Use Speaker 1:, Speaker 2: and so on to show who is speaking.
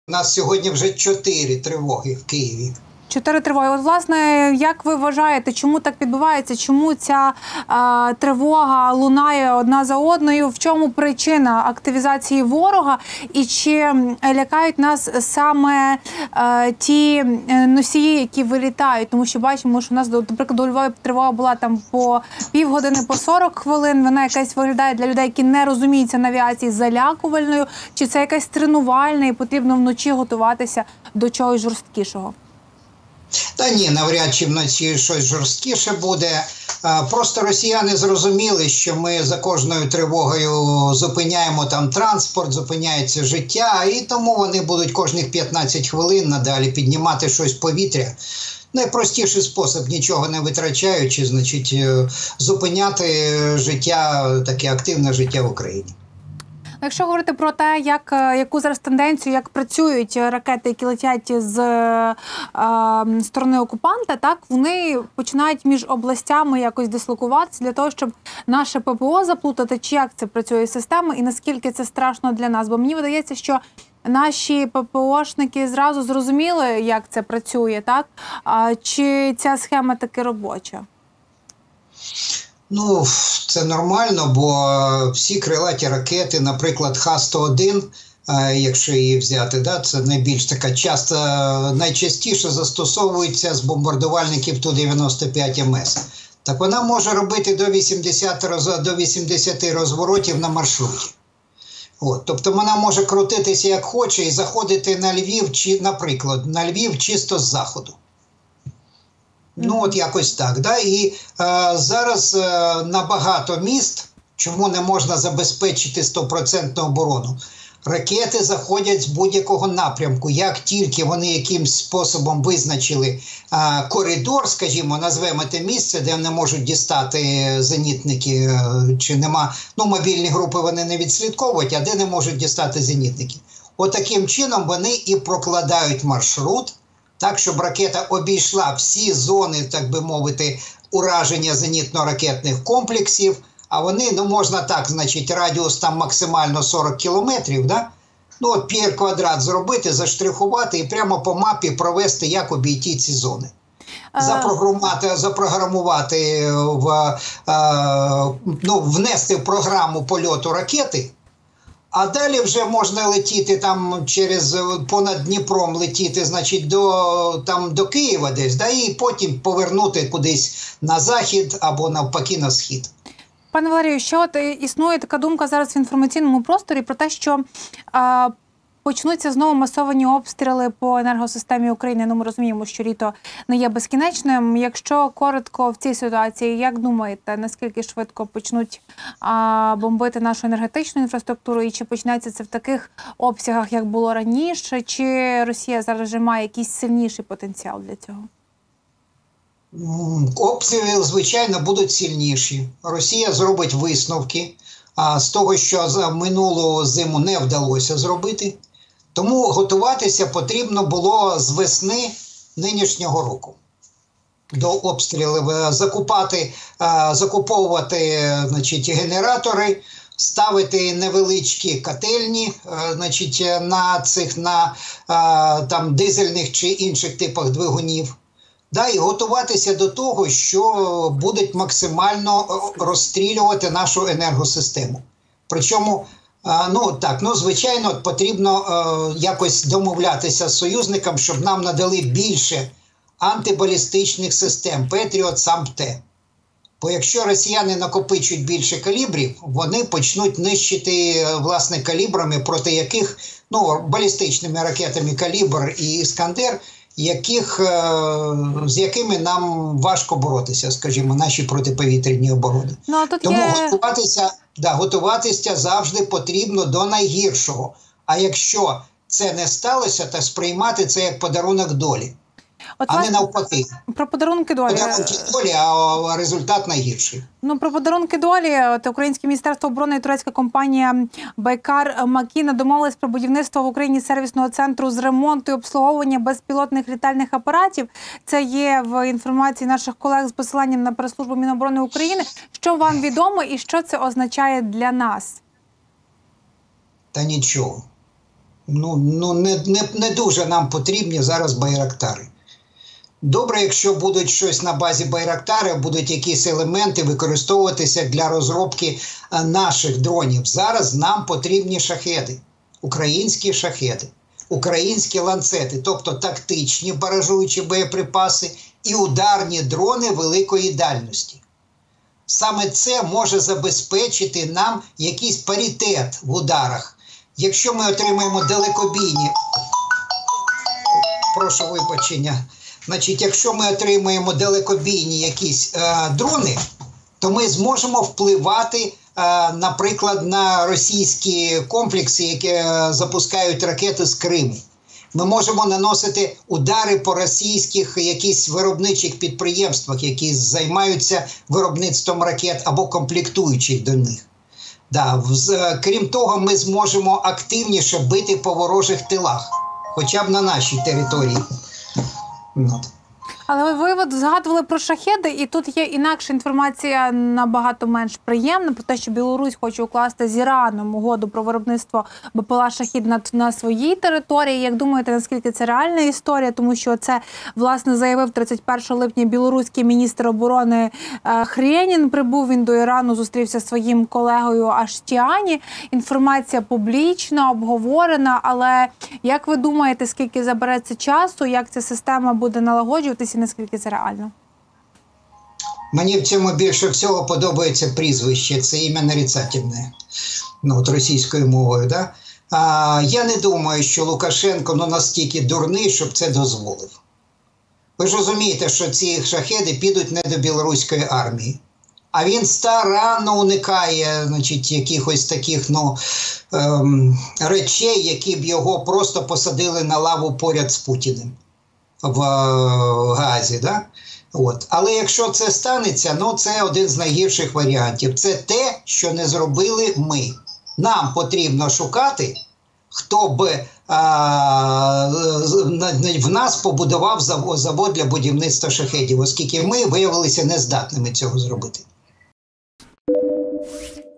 Speaker 1: У нас сьогодні вже 4 тривоги в Києві.
Speaker 2: 4 тривоги. От, власне, як ви вважаєте, чому так відбувається? Чому ця тривога лунає одна за одною? В чому причина активізації ворога? І чи лякають нас саме ті носії, які вилітають? Тому що бачимо, що у нас, наприклад, у Львові тривога була там по півгодини, по 40 хвилин. Вона якась виглядає для людей, які не розуміються на авіації, залякувальною. Чи це якась тренувальна і потрібно вночі готуватися до чогось жорсткішого?
Speaker 1: Та ні, навряд чи вночі щось жорсткіше буде. Просто росіяни зрозуміли, що ми за кожною тривогою зупиняємо там транспорт, зупиняється життя, і тому вони будуть кожних 15 хвилин надалі піднімати щось в повітря. Найпростіший спосіб, нічого не витрачаючи, значить, зупиняти життя, таке активне життя в Україні.
Speaker 2: Якщо говорити про те, яку зараз тенденцію, як працюють ракети, які летять з сторони окупанта, так, вони починають між областями якось дислокуватися для того, щоб наше ППО заплутати, чи як це працює система і наскільки це страшно для нас. Бо мені видається, що наші ППОшники зразу зрозуміли, як це працює, так? Чи ця схема таки робоча?
Speaker 1: Ну, це нормально, бо всі крилаті ракети, наприклад, Х-101, якщо її взяти, да, це найбільш така найчастіше застосовується з бомбардувальників Ту-95МС. Так вона може робити до 80 розворотів на маршруті. Тобто вона може крутитися як хоче і заходити на Львів, наприклад, на Львів чисто з заходу. Ну, от якось так. Да? І зараз на багато міст, чому не можна забезпечити 100% оборону, ракети заходять з будь-якого напрямку. Як тільки вони якимсь способом визначили коридор, скажімо, назвемо те місце, де не можуть дістати зенітники, чи нема, ну, мобільні групи вони не відслідковують, а де не можуть дістати зенітники. Отаким чином вони і прокладають маршрут, так, щоб ракета обійшла всі зони, так би мовити, ураження зенітно-ракетних комплексів, а вони, ну, можна так, значить, радіус там максимально 40 кілометрів, да? Ну, от пір-квадрат зробити, заштрихувати і прямо по мапі провести, як обійти ці зони. Запрограмувати, внести в програму польоту ракети, а далі вже можна летіти там понад Дніпром летіти, значить, до Києва десь, да, і потім повернути кудись на захід або навпаки на схід.
Speaker 2: Пане Валерію, ще от існує така думка зараз в інформаційному просторі про те, що почнуться знову масовані обстріли по енергосистемі України. Ну, ми розуміємо, що літо не є безкінечним. Якщо коротко в цій ситуації, як думаєте, наскільки швидко почнуть бомбити нашу енергетичну інфраструктуру, і чи почнеться це в таких обсягах, як було раніше, чи Росія зараз вже має якийсь сильніший потенціал для цього?
Speaker 1: Обстріли, звичайно, будуть сильніші. Росія зробить висновки з того, що за минулу зиму не вдалося зробити. Тому готуватися потрібно було з весни нинішнього року до обстрілів, закуповувати, значить, генератори, ставити невеличкі котельні, значить, на дизельних чи інших типах двигунів. Да, і готуватися до того, що будуть максимально розстрілювати нашу енергосистему. Причому, звичайно, потрібно якось домовлятися з союзником, щоб нам надали більше антибалістичних систем Петріот, САМ-Т. Бо якщо росіяни накопичують більше калібрів, вони почнуть нищити, власне, калібрами, проти яких, балістичними ракетами «Калібр» і «Іскандер», з якими нам важко боротися, скажімо, наші протиповітряні оборони. Тому готуватися завжди потрібно до найгіршого. А якщо це не сталося, то сприймати це як подарунок долі. Не навпаки.
Speaker 2: Про подарунки долі.
Speaker 1: Подарунки долі, а результат найгірший.
Speaker 2: Про подарунки долі. Українське Міністерство оборони і турецька компанія Байкар Макіна домовились про будівництво в Україні сервісного центру з ремонту і обслуговування безпілотних літальних апаратів. Це є в інформації наших колег з посиланням на прес-службу Міноборони України. Що вам відомо і що це означає для нас?
Speaker 1: Та нічого. не дуже нам потрібні зараз байрактари. Добре, якщо будуть щось на базі байрактарів, будуть якісь елементи використовуватися для розробки наших дронів. Зараз нам потрібні шахеди, українські шахеди, українські ланцети, тобто тактичні баражуючі боєприпаси і ударні дрони великої дальності. Саме це може забезпечити нам якийсь паритет в ударах. Якщо ми отримаємо далекобійні, прошу вибачення, значить, якщо ми отримаємо далекобійні якісь дрони, то ми зможемо впливати, наприклад, на російські комплекси, які запускають ракети з Криму. Ми можемо наносити удари по російських якісь виробничих підприємствах, які займаються виробництвом ракет або комплектуючих до них. Да, крім того, ми зможемо активніше бити по ворожих тилах, хоча б на нашій території.
Speaker 2: Але ви згадували про шахеди, і тут є інакша інформація, набагато менш приємна, про те, що Білорусь хоче укласти з Іраном угоду про виробництво БПЛА «Шахід» на своїй території. Як думаєте, наскільки це реальна історія? Тому що це, власне, заявив 31 липня білоруський міністр оборони Хрєнін. Прибув він до Ірану, зустрівся зі своїм колегою Аштіані. Інформація публічна, обговорена, але як ви думаєте, скільки забереться часу, як ця система буде налагоджуватися? Наскільки це реально?
Speaker 1: Мені в цьому більше всього подобається прізвище, це ім'я нарицательне, російською мовою. Да? Я не думаю, що Лукашенко настільки дурний, щоб це дозволив. Ви ж розумієте, що ці шахеди підуть не до білоруської армії. А він старанно уникає, якихось таких речей, які б його просто посадили на лаву поряд з Путіним в Гаазі, да? Але якщо це станеться, це один з найгірших варіантів. Це те, що не зробили ми. Нам потрібно шукати, хто б в нас побудував завод для будівництва шахедів, оскільки ми виявилися нездатними цього зробити.